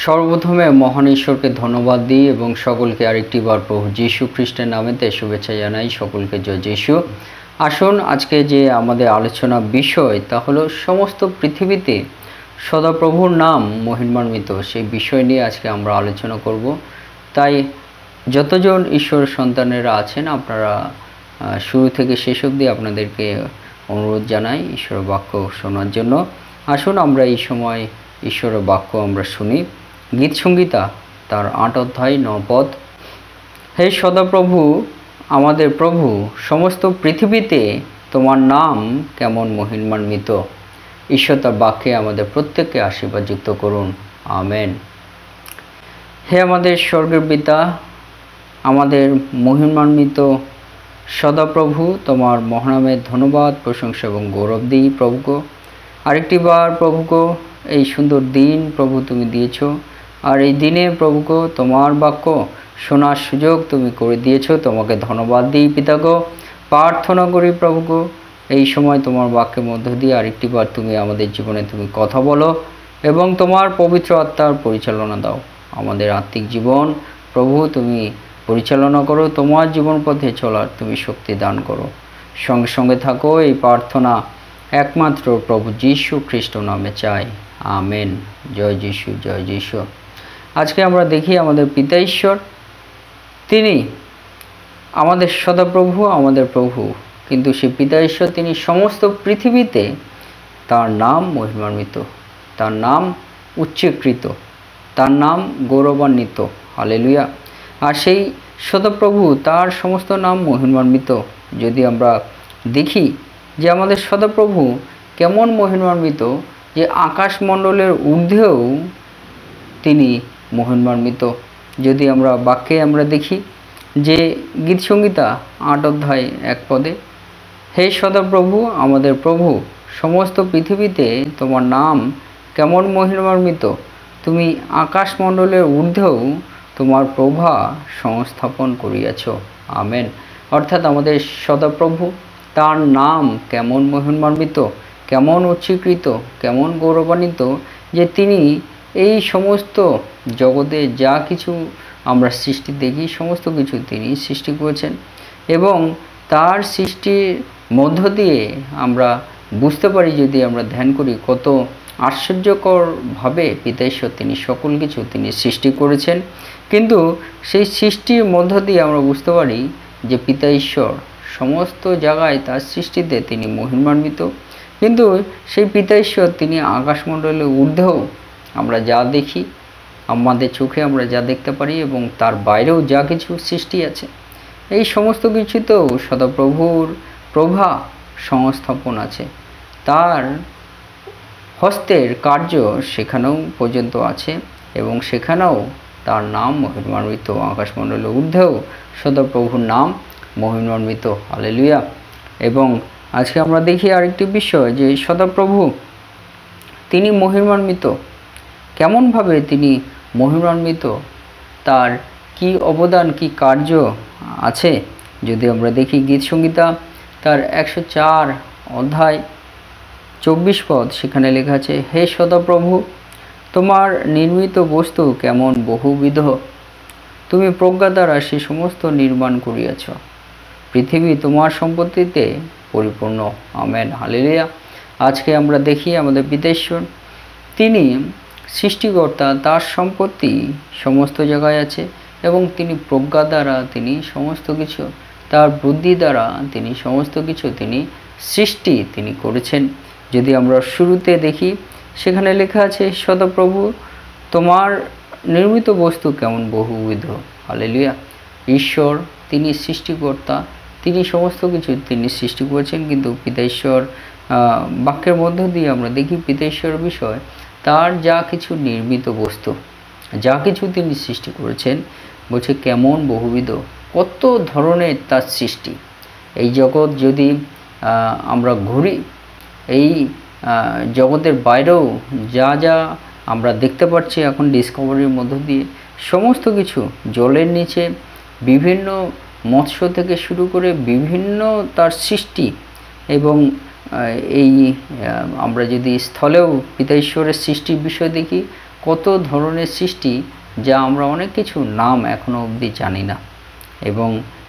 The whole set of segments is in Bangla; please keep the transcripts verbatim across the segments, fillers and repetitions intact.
সর্বপ্রথমে মহান ঈশ্বরকে ধন্যবাদ দিই এবং সকলকে আরেকটি বার প্রভু যীশু খ্রিস্টের নামেতে শুভেচ্ছা জানাই। সকলকে জয় যীশু। আসুন আজকে যে আমাদের আলোচনা বিষয় তা হলো সমস্ত পৃথিবীতে সদাপ্রভুর নাম মহিমান্বিত, সেই বিষয় নিয়ে আজকে আমরা আলোচনা করব। তাই যতজন ঈশ্বরের সন্তানেরা আছেন আপনারা শুরু থেকে শেষ অবধি আপনাদেরকে অনুরোধ জানাই ঈশ্বরের বাক্য শোনার জন্য। আসুন আমরা এই সময় ঈশ্বরের বাক্য আমরা শুনি। গীত সংহিতা তার আট অধ্যায় ন পদ। হে সদাপ্রভু, আমাদের প্রভু, সমস্ত পৃথিবীতে তোমার নাম কেমন মহিমান্বিত। ঈশ্বর তার বাক্যে আমাদের প্রত্যেককে আশীর্বাদ যুক্ত করুন, আমেন। হে আমাদের স্বর্গের পিতা, আমাদের মহিমান্বিত সদাপ্রভু, তোমার মহানামের ধন্যবাদ, প্রশংসা এবং গৌরব দিই প্রভুকে। আরেকটি বার প্রভুকে এই সুন্দর দিন প্রভু তুমি দিয়েছ, আর এই দিনে প্রভুকে তোমার বাক্য শোনার সুযোগ তুমি করে দিয়েছ। তোমাকে ধন্যবাদ দিই পিতাগো। প্রার্থনা করি প্রভুকে এই সময় তোমার বাক্যের মধ্য দিয়ে আরেকটি বার তুমি আমাদের জীবনে তুমি কথা বলো এবং তোমার পবিত্র আত্মার পরিচালনা দাও। আমাদের আত্মিক জীবন প্রভু তুমি পরিচালনা করো, তোমার জীবন পথে চলার তুমি শক্তি দান করো। সঙ্গে সঙ্গে থাকো, এই প্রার্থনা একমাত্র প্রভু যীশু খ্রিস্ট নামে চাই, আমেন। জয় যীশু, জয় যীশু। আজকে আমরা দেখি আমাদের পিতা ঈশ্বর, তিনি আমাদের সদাপ্রভু, আমাদের প্রভু, কিন্তু সেই পিতা ঈশ্বর তিনি সমস্ত পৃথিবীতে তার নাম মহিমান্বিত, তার নাম উচ্চীকৃত, তার নাম গৌরবান্বিত। হালেলুয়া। আর সেই সদাপ্রভু তার সমস্ত নাম মহিমান্বিত। যদি আমরা দেখি যে আমাদের সদাপ্রভু কেমন মহিমান্বিত, যে আকাশমণ্ডলের ঊর্ধ্বেও তিনি মহিমান্বিত। যদি আমরা বাক্যে আমরা দেখি যে গীত সংহিতা আট অধ্যায় এক পদে, হে সদাপ্রভু, আমাদের প্রভু, সমস্ত পৃথিবীতে তোমার নাম কেমন মহিমান্বিত, তুমি আকাশমণ্ডলের ঊর্ধ্বেও তোমার প্রভা সংস্থাপন করিয়াছ, আমেন। অর্থাৎ আমাদের সদাপ্রভু তার নাম কেমন মহিমান্বিত, কেমন উচ্চীকৃত, কেমন গৌরবান্বিত, যে তিনি এই সমস্ত জগতে যা কিছু আমরা সৃষ্টি দেখি সমস্ত কিছু তিনি সৃষ্টি করেছেন এবং তার সৃষ্টির মধ্য দিয়ে আমরা বুঝতে পারি, যদি আমরা ধ্যান করি, কত আশ্চর্যকরভাবে পিতা ঈশ্বর তিনি সকল কিছু তিনি সৃষ্টি করেছেন। কিন্তু সেই সৃষ্টির মধ্য দিয়ে আমরা বুঝতে পারি যে পিতা ঈশ্বর সমস্ত জায়গায় তার সৃষ্টিতে তিনি মহিমান্বিত। কিন্তু সেই পিতা ঈশ্বর তিনি আকাশমণ্ডলের ঊর্ধ্বেও আমরা যা দেখি, আমাদের চোখে আমরা যা দেখতে পারি এবং তার বাইরেও যা কিছু সৃষ্টি আছে, এই সমস্ত কিছুতেও সদাপ্রভুর প্রভা সংস্থাপন আছে। তার হস্তের কার্য সেখানেও পর্যন্ত আছে এবং সেখানেও তার নাম মহিমান্বিত। আকাশমণ্ডলের ঊর্ধ্বেও সদাপ্রভুর নাম মহিমান্বিত। হালেলুয়া। এবং আজকে আমরা দেখি আরেকটি বিষয় যে সদাপ্রভু তিনি মহিমান্বিত। কেমনভাবে তিনি মহিমান্বিত, তার কি অবদান, কি কার্য আছে যদি আমরা দেখি গীত সংহিতা তার একশো চার অধ্যায় চব্বিশ পদ, সেখানে লেখা আছে, হে সদাপ্রভু, তোমার নির্মিত বস্তু কেমন বহুবিধ, তুমি প্রজ্ঞা দ্বারা সে সমস্ত নির্মাণ করিয়াছ, পৃথিবী তোমার সম্পত্তিতে পরিপূর্ণ, আমেন। হালেলুয়া। আজকে আমরা দেখি আমাদের পিতা ঈশ্বর তিনি সৃষ্টিকর্তা, তার সম্পত্তি সমস্ত জায়গায় আছে এবং তিনি প্রজ্ঞা দ্বারা তিনি সমস্ত কিছু, তার বুদ্ধি দ্বারা তিনি সমস্ত কিছু তিনি সৃষ্টি তিনি করেছেন। যদি আমরা শুরুতে দেখি সেখানে লেখা আছে, সদাপ্রভু, তোমার নির্মিত বস্তু কেমন বহুবিধ। হালেলুয়া। ঈশ্বর তিনি সৃষ্টিকর্তা, তিনি সমস্ত কিছু তিনি সৃষ্টি করেছেন। কিন্তু পিতা ঈশ্বর বাক্যের মধ্য দিয়ে আমরা দেখি পিতা ঈশ্বরের বিষয়, তার যা কিছু নির্মিত বস্তু, যা কিছু তিনি সৃষ্টি করেছেন, বলছে কেমন বহুবিধ, কত ধরনের তার সৃষ্টি। এই জগৎ যদি আমরা ঘুরি, এই জগতের বাইরেও যা যা আমরা দেখতে পাচ্ছি এখন ডিসকভারির মধ্য দিয়ে, সমস্ত কিছু জলের নিচে বিভিন্ন মৎস্য থেকে শুরু করে বিভিন্ন তার সৃষ্টি। এবং এই আমরা যদি স্থলেও পিতা ঈশ্বরের সৃষ্টির বিষয় দেখি, কত ধরনের সৃষ্টি, যা আমরা অনেক কিছু নাম এখনও অবধি জানি না। এবং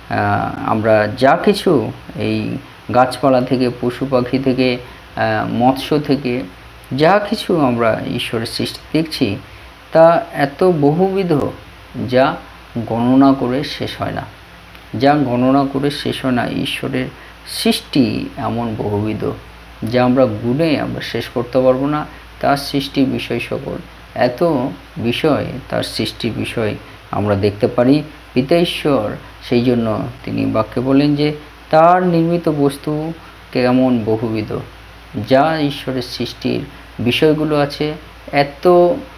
আমরা যা কিছু এই গাছপালা থেকে, পশু পাখি থেকে, মৎস্য থেকে যা কিছু আমরা ঈশ্বরের সৃষ্টি দেখছি, তা এত বহুবিধ যা গণনা করে শেষ হয় না, যা গণনা করে শেষ হয় না। ঈশ্বরের সৃষ্টি এমন বহুবিধ যা আমরা গুণে আমরা শেষ করতে পারবো না। তার সৃষ্টি বিষয় সকল এত বিষয়, তার সৃষ্টির বিষয় আমরা দেখতে পারি। পিতা ঈশ্বর সেই জন্য তিনি বাক্যে বলেন যে তার নির্মিত বস্তু কেমন বহুবিধ, যা ঈশ্বরের সৃষ্টির বিষয়গুলো আছে এত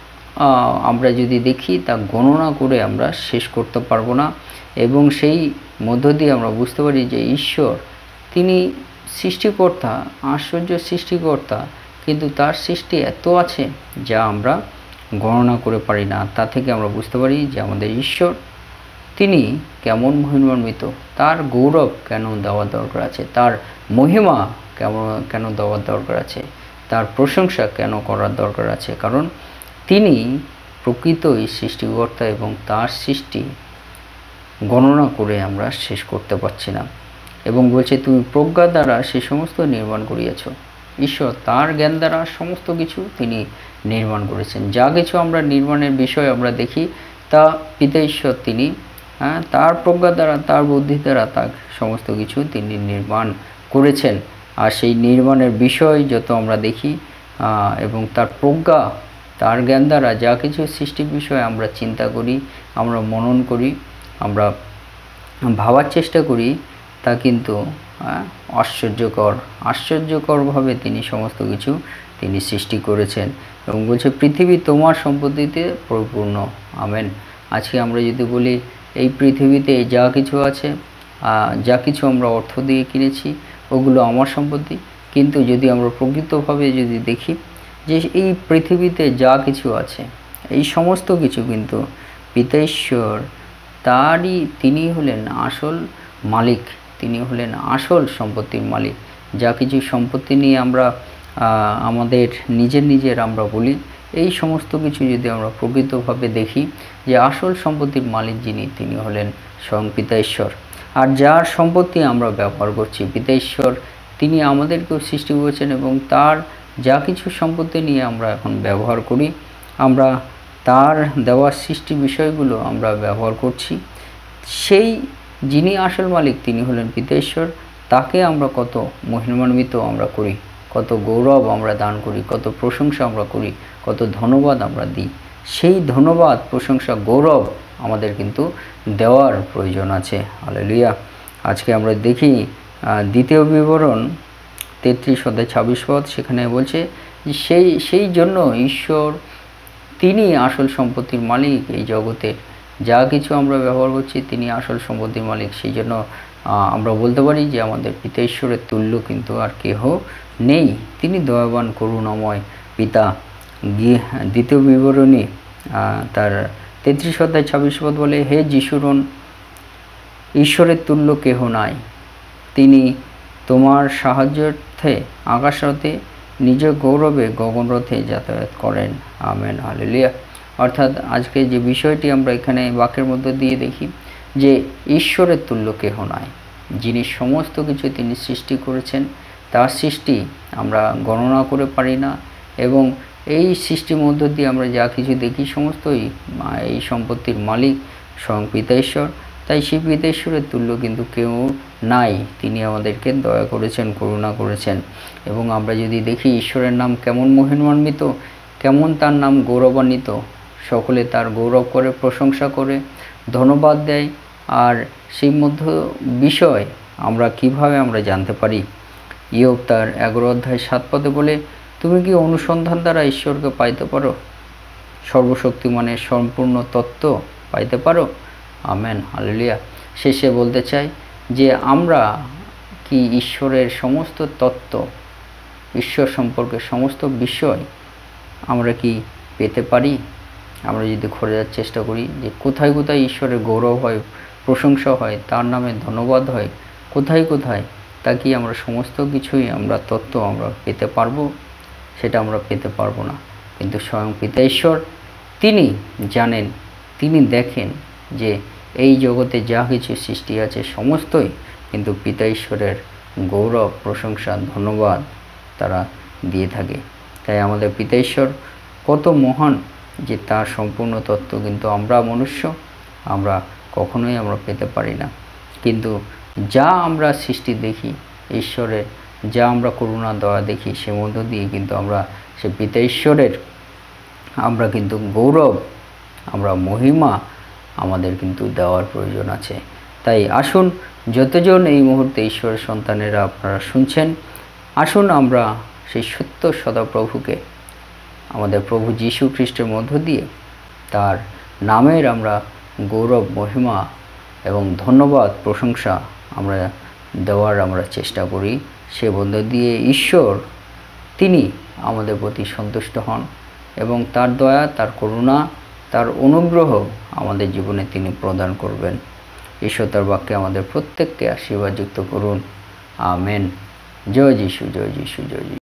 আমরা যদি দেখি তা গণনা করে আমরা শেষ করতে পারবো না। এবং সেই মধ্য দিয়ে আমরা বুঝতে পারি যে ঈশ্বর তিনি সৃষ্টিকর্তা, আশ্চর্য সৃষ্টিকর্তা, কিন্তু তার সৃষ্টি এত আছে যা আমরা গণনা করে পারি না। তা থেকে আমরা বুঝতে পারি যে আমাদের ঈশ্বর তিনি কেমন মহিমান্বিত, তার গৌরব কেন দেওয়ার দরকার আছে, তার মহিমা কেমন কেন দেওয়ার দরকার আছে, তার প্রশংসা কেন করার দরকার আছে, কারণ তিনি প্রকৃতই সৃষ্টিকর্তা এবং তার সৃষ্টি গণনা করে আমরা শেষ করতে পারছি না। এবং বলছে তুমি প্রজ্ঞা দ্বারা সে সমস্ত নির্মাণ করিয়াছ। ঈশ্বর তার জ্ঞান দ্বারা সমস্ত কিছু তিনি নির্মাণ করেছেন। যা কিছু আমরা নির্মাণের বিষয় আমরা দেখি তা পিতা ঈশ্বর তিনি হ্যাঁ তার প্রজ্ঞা দ্বারা, তার বুদ্ধি দ্বারা তার সমস্ত কিছু তিনি নির্মাণ করেছেন। আর সেই নির্মাণের বিষয় যত আমরা দেখি এবং তার প্রজ্ঞা, তার জ্ঞান দ্বারা যা কিছু সৃষ্টির বিষয়ে আমরা চিন্তা করি, আমরা মনন করি, আমরা ভাবার চেষ্টা করি, তা কিন্তু আশ্চর্যকর আশ্চর্যকরভাবে তিনি সমস্ত কিছু তিনি সৃষ্টি করেছেন। এবং বলছে পৃথিবী তোমার সম্পত্তিতে পরিপূর্ণ। আমেন। আজকে আমরা যদি বলি এই পৃথিবীতে যা কিছু আছে, যা কিছু আমরা অর্থ দিয়ে কিনেছি, ওগুলো আমার সম্পত্তি। কিন্তু যদি আমরা প্রকৃতভাবে যদি দেখি যে এই পৃথিবীতে যা কিছু আছে, এই সমস্ত কিছু কিন্তু পিতা ঈশ্বর তারই, তিনি হলেন আসল মালিক, তিনি হলেন আসল সম্পত্তির মালিক। যা কিছু সম্পত্তি নিয়ে আমরা আমাদের নিজের নিজের আমরা বলি, এই সমস্ত কিছু যদি আমরা প্রকৃতভাবে দেখি যে আসল সম্পত্তির মালিক যিনি, তিনি হলেন স্বয়ং পিতা ঈশ্বর। আর যার সম্পত্তি আমরা ব্যবহার করছি, পিতা ঈশ্বর তিনি আমাদেরকেও সৃষ্টি করেছেন এবং তার যা কিছু সম্পত্তি নিয়ে আমরা এখন ব্যবহার করি, আমরা তার দেওয়া সৃষ্টি বিষয়গুলো আমরা ব্যবহার করছি। সেই যিনি আসল মালিক তিনি হলেন পিতা ঈশ্বর, তাকে আমরা কত মহিমান্বিত আমরা করি, কত গৌরব আমরা দান করি, কত প্রশংসা আমরা করি, কত ধন্যবাদ আমরা দিই। সেই ধন্যবাদ, প্রশংসা, গৌরব আমাদের কিন্তু দেওয়ার প্রয়োজন আছে। হালেলুয়া। আজকে আমরা দেখি দ্বিতীয় বিবরণ তেত্রিশ অধ্যায় ছাব্বিশ পদ, সেখানে বলছে সেই সেই জন্য ঈশ্বর তিনি আসল সম্পত্তির মালিক। এই জগতের যা কিছু আমরা ব্যবহার করছি তিনি আসল সম্পত্তির মালিক। সেই জন্য আমরা বলতে পারি যে আমাদের পিতা ঈশ্বরের তুল্য কিন্তু আর কেহ নেই। তিনি দয়াবান, করুণাময় পিতা। গিয়ে দ্বিতীয় বিবরণী তার তেত্রিশ অধ্যায় ছাব্বিশ পদ বলে, হে যিশুরন, ঈশ্বরের তুল্য কেহ নাই। তিনি তোমার সাহায্যার্থে আকাশরথে নিজ গৌরবে গগনরথে যাতায়াত করেন। আমেন। হালেলুয়া। অর্থাৎ আজকে যে বিষয়টি আমরা এখানে বাক্যের মধ্যে দিয়ে দেখি যে ঈশ্বরের তুল্য কেহ নাই, যিনি সমস্ত কিছু তিনি সৃষ্টি করেছেন। তার সৃষ্টি আমরা গণনা করে পারি না এবং এই সৃষ্টির মধ্য দিয়ে আমরা যা কিছু দেখি সমস্তই এই সম্পত্তির মালিক স্বয়ং পিতা ঈশ্বর। তাই সেই পিতা ঈশ্বরের তুল্য কিন্তু কেউ নাই। তিনি আমাদেরকে দয়া করেছেন, করুণা করেছেন। এবং আমরা যদি দেখি ঈশ্বরের নাম কেমন মহিমান্বিত, কেমন তার নাম গৌরবান্বিত, সকলে তার গৌরব করে, প্রশংসা করে, ধন্যবাদ দেয়। আর সেই মধ্য বিষয় আমরা কিভাবে আমরা জানতে পারি? ইয়োব তার এগারো অধ্যায় সাত পদে বলে, তুমি কি অনুসন্ধান দ্বারা ঈশ্বরকে পাইতে পারো? সর্বশক্তিমানের সম্পূর্ণ তত্ত্ব পাইতে পারো? আমেন। হালেলুয়া। শেষে বলতে চাই যে আমরা কি ঈশ্বরের সমস্ত তত্ত্ব, ঈশ্বর সম্পর্কে সমস্ত বিষয় আমরা কি পেতে পারি? আমরা যদি খোঁজার চেষ্টা করি যে কোথায় কোথায় ঈশ্বরের গৌরব হয়, প্রশংসা হয়, তার নামে ধন্যবাদ হয়, কোথায় কোথায়, তা কি আমরা সমস্ত কিছুই আমরা তত্ত্ব আমরা পেতে পারবো? সেটা আমরা পেতে পারবো না। কিন্তু স্বয়ং পিতা ঈশ্বর তিনি জানেন, তিনি দেখেন যে এই জগতে যা কিছু সৃষ্টি আছে সমস্তই কিন্তু পিতা ঈশ্বরের গৌরব, প্রশংসা, ধন্যবাদ তারা দিয়ে থাকে। তাই আমাদের পিতা ঈশ্বর কত মহান যে তার সম্পূর্ণ তত্ত্ব কিন্তু আমরা মনুষ্য আমরা কখনোই আমরা পেতে পারি না। কিন্তু যা আমরা সৃষ্টি দেখি ঈশ্বরের, যা আমরা করুণা দয়া দেখি সে মধ্য দিয়ে কিন্তু আমরা সে পিতা ঈশ্বরের আমরা কিন্তু গৌরব, আমরা মহিমা আমাদের কিন্তু দেওয়ার প্রয়োজন আছে। তাই আসুন যতজন এই মুহূর্তে ঈশ্বরের সন্তানেরা আপনারা শুনছেন, আসুন আমরা সেই সত্য সদাপ্রভুকে আমাদের প্রভু যীশু খ্রিস্টের মধ্য দিয়ে তার নামের আমরা গৌরব, মহিমা এবং ধন্যবাদ, প্রশংসা আমরা দেওয়ার আমরা চেষ্টা করি। সে মধ্য দিয়ে ঈশ্বর তিনি আমাদের প্রতি সন্তুষ্ট হন এবং তার দয়া, তার করুণা, তার অনুগ্রহ আমাদের জীবনে তিনি প্রদান করবেন। ঈশ্বর তার বাক্যে আমাদের প্রত্যেককে আশীর্বাদযুক্ত করুন। আমেন। জয় যিশু, জয় যিশু, জয় যিশু।